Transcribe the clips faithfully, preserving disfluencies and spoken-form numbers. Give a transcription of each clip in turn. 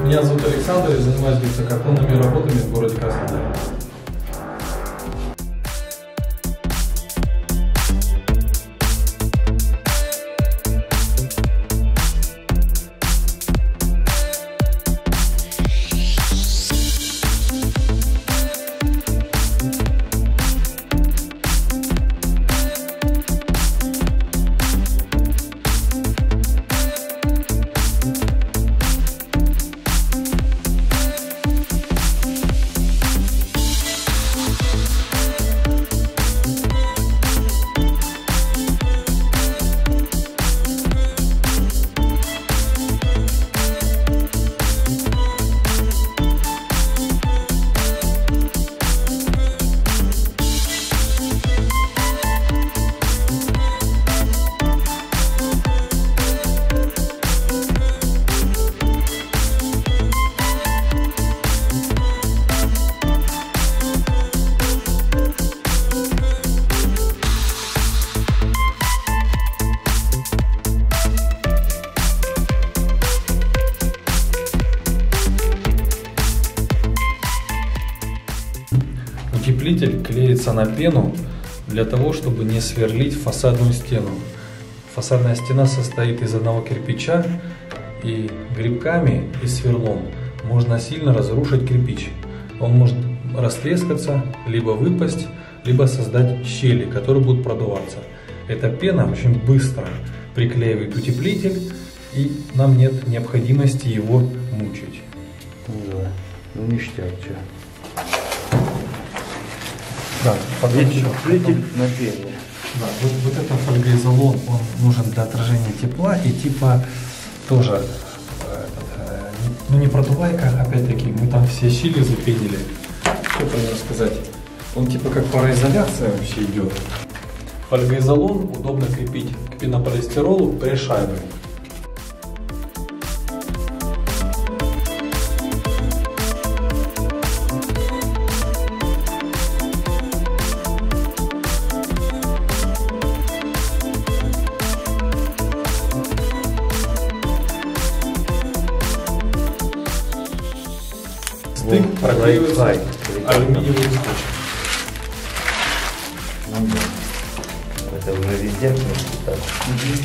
Меня зовут Александр, я занимаюсь гипсокартонными работами в городе Краснодаре. Утеплитель клеится на пену для того, чтобы не сверлить фасадную стену. Фасадная стена состоит из одного кирпича, и грибками и сверлом можно сильно разрушить кирпич. Он может растрескаться, либо выпасть, либо создать щели, которые будут продуваться. Эта пена очень быстро приклеивает утеплитель, и нам нет необходимости его мучить. Да, ну ништяк, что. Да, утеплитель на пене. Да, вот, вот этот фольгоизолон, он нужен для отражения тепла и типа тоже, этот, ну не продувайка, опять-таки, мы там все щели запенили. Что про него сказать? Он типа как пароизоляция вообще идет. Фольгоизолон удобно крепить к пенополистиролу при шайбе. Стык проклеивается алюминиевым скотчем. Ну да. Это уже везде так. Угу.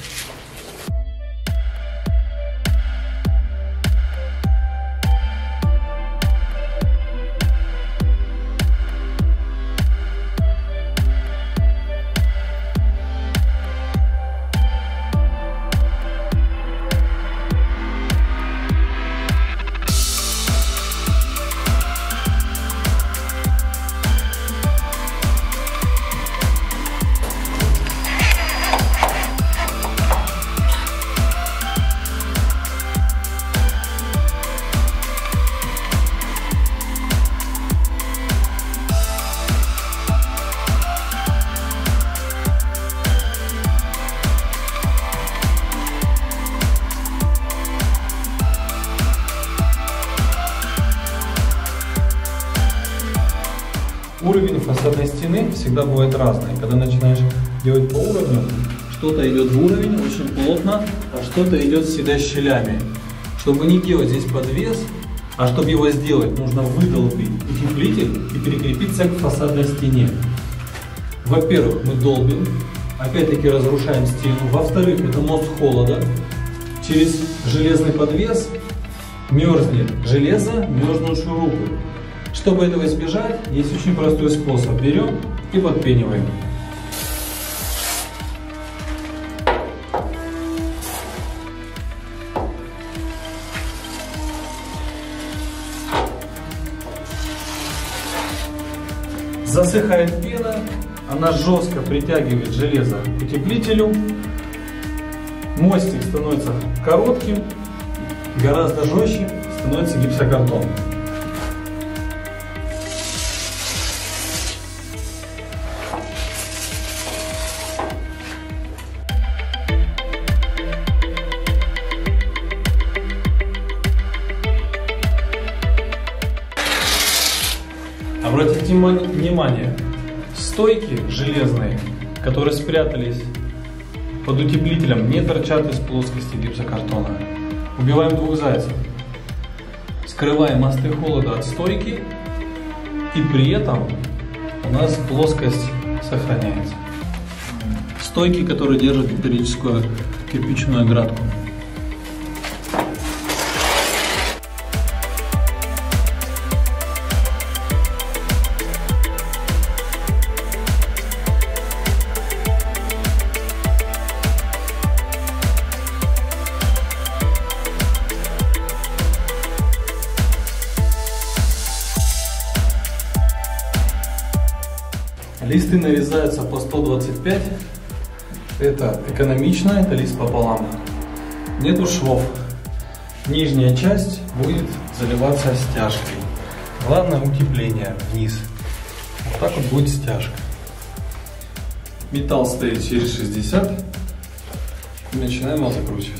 Уровень фасадной стены всегда бывает разный. Когда начинаешь делать по уровню, что-то идет в уровень очень плотно, а что-то идет всегда щелями. Чтобы не делать здесь подвес, а чтобы его сделать, нужно выдолбить утеплитель и прикрепиться к фасадной стене. Во-первых, мы долбим, опять-таки разрушаем стену. Во-вторых, это мост холода. Через железный подвес мерзнет железо, мерзнут шурупы. Чтобы этого избежать, есть очень простой способ. Берем и подпениваем. Засыхает пена, она жестко притягивает железо к утеплителю. Мостик становится коротким, гораздо жестче становится гипсокартон. Обратите внимание, стойки железные, которые спрятались под утеплителем, не торчат из плоскости гипсокартона. Убиваем двух зайцев. скрываем мосты холода от стойки, и при этом у нас плоскость сохраняется. Стойки, которые держат металлическую кирпичную оградку. Листы нарезаются по сто двадцать пять. Это экономично, это лист пополам. Нету швов. Нижняя часть будет заливаться стяжкой. Главное утепление вниз. Вот так вот будет стяжка. Металл стоит через шестьдесят. И начинаем его закручивать.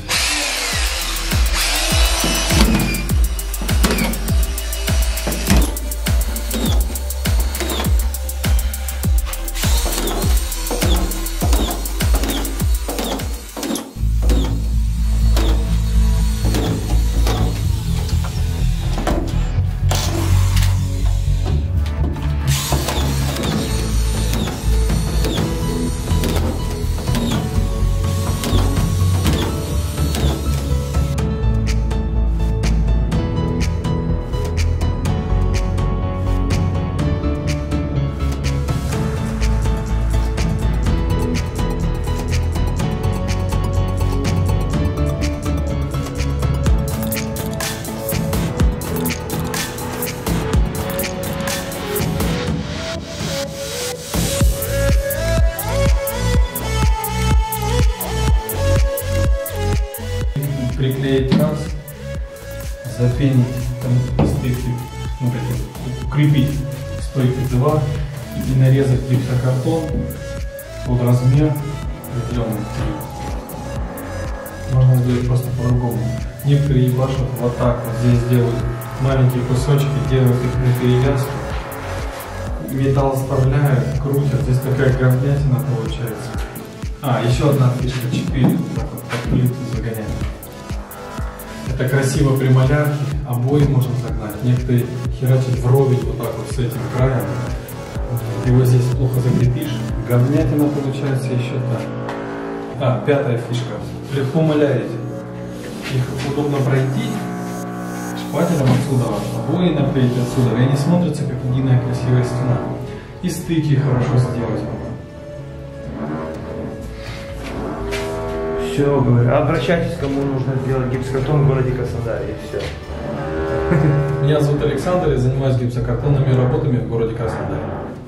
Приклеить раз, запенить там стыки, ну, укрепить стойки два и нарезать гипсокартон под размер определенный. Можно сделать просто по-другому. Некоторые ебашут вот так вот, здесь делают маленькие кусочки, делают их на перевязку, металл вставляют, крутят, здесь такая говнятина получается. А, еще одна фишка, четыре, так вот под плиту загоняем. Это красиво при малярке, обои можно загнать. Некоторые херачат вровень вот так вот с этим краем. Его здесь плохо закрепишь. Говнятина получается еще так. А, пятая фишка. Легко маляете. Их удобно пройти шпателем отсюда, обои наклеить отсюда, и они смотрятся как единая красивая стена. И стыки хорошо сделать. Все, говорю, обращайтесь, кому нужно сделать гипсокартон в городе Краснодаре, и все. Меня зовут Александр, я занимаюсь гипсокартонными работами в городе Краснодаре.